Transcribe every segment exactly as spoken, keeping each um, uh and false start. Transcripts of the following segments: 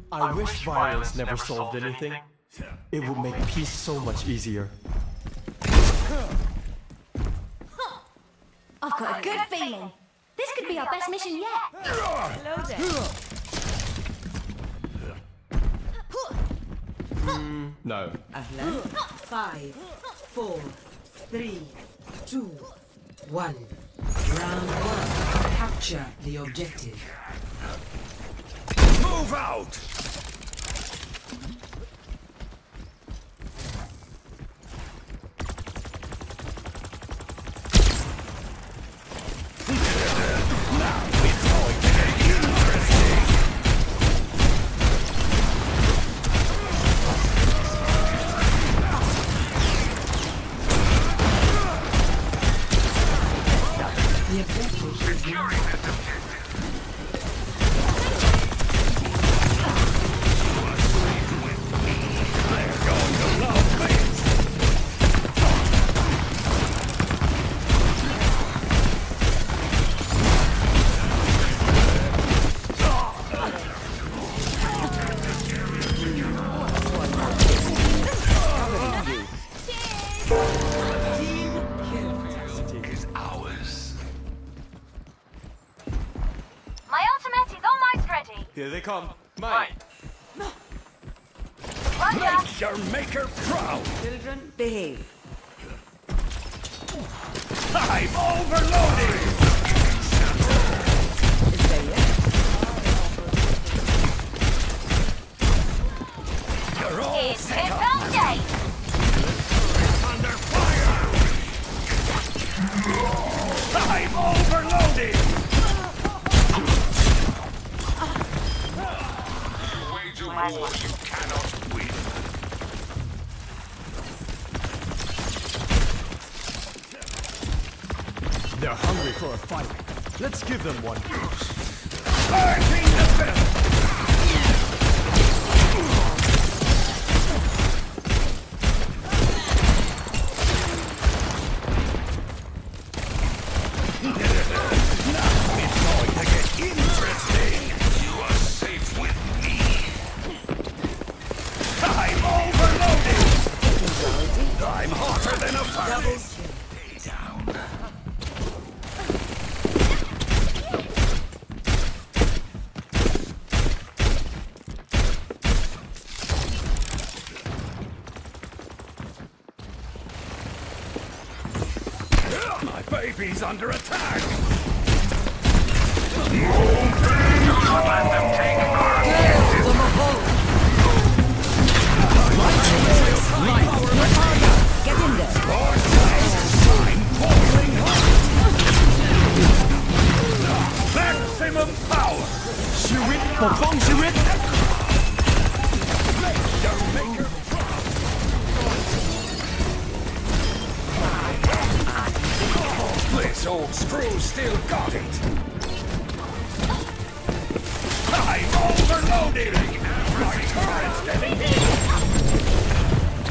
I wish violence never solved anything. It would make peace so much easier. I've got a good feeling. This could be our best mission yet. Hello there. Mm, no. Ahlan. Five, four, three, two, one. Round one. Capture the objective. Move out! Here they come. Mine. Make your maker proud! Children, behave. I'm overloaded! Is there yet? You're all It's set up. pinball day. Under fire! I'm overloaded! Wage a war you cannot win. They're hungry for a fight. Let's give them one. Starting the film! Now it's going to get interesting! You are safe with me! I'm overloaded! I'm hotter than a furnace! Stay down. My baby's under attack! Don't let them take our Get in there. I'm boiling hot! Maximum power! Shirit, Bobong Shirit! Your maker This old screw still got it! I'm overloaded! My turret's getting hit!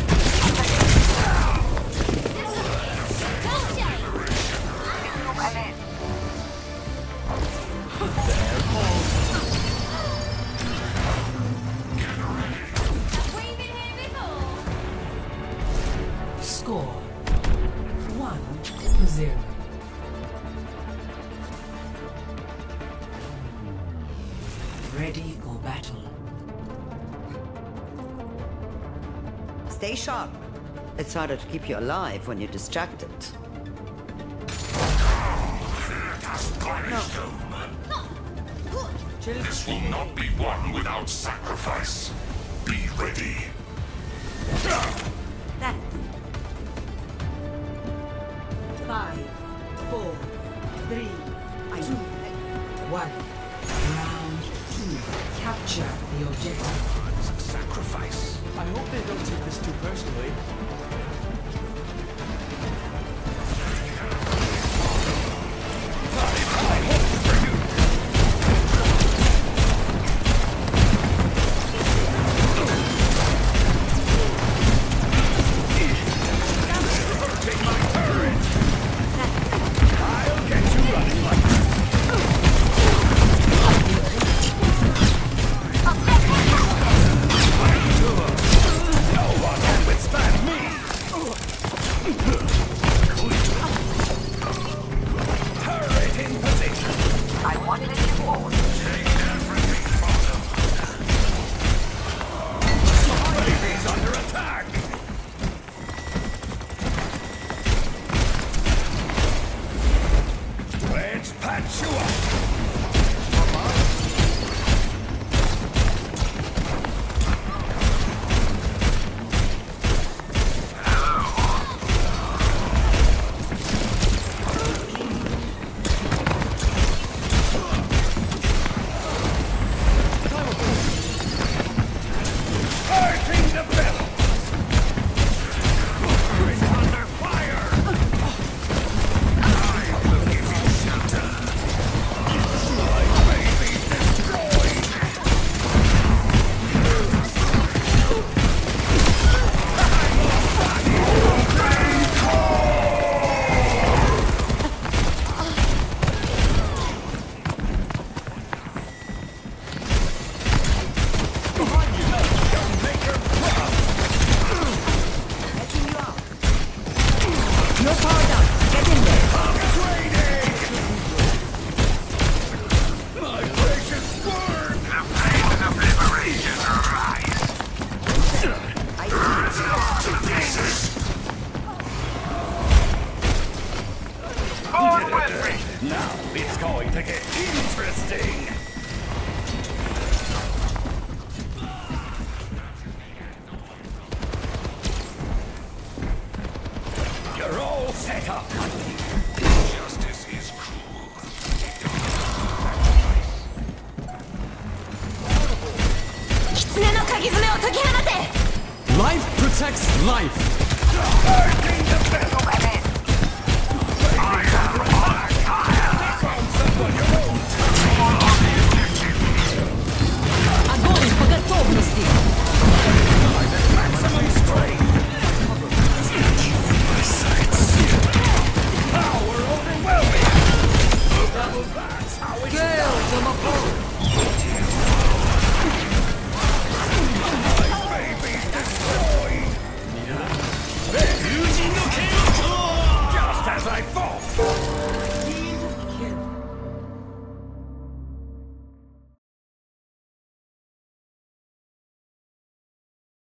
Score. One to zero. Ready for battle. Stay sharp. It's harder to keep you alive when you're distracted. This will not be won without sacrifice. Be ready. Five, four, three, two, one. Round two. Capture the objective. Sacrifice. I hope they don't take this too personally. I hope for you. Hurting my turret. I'll get you running like that. Interesting! You're all set up! Justice is cruel. Life protects life! Burning the battle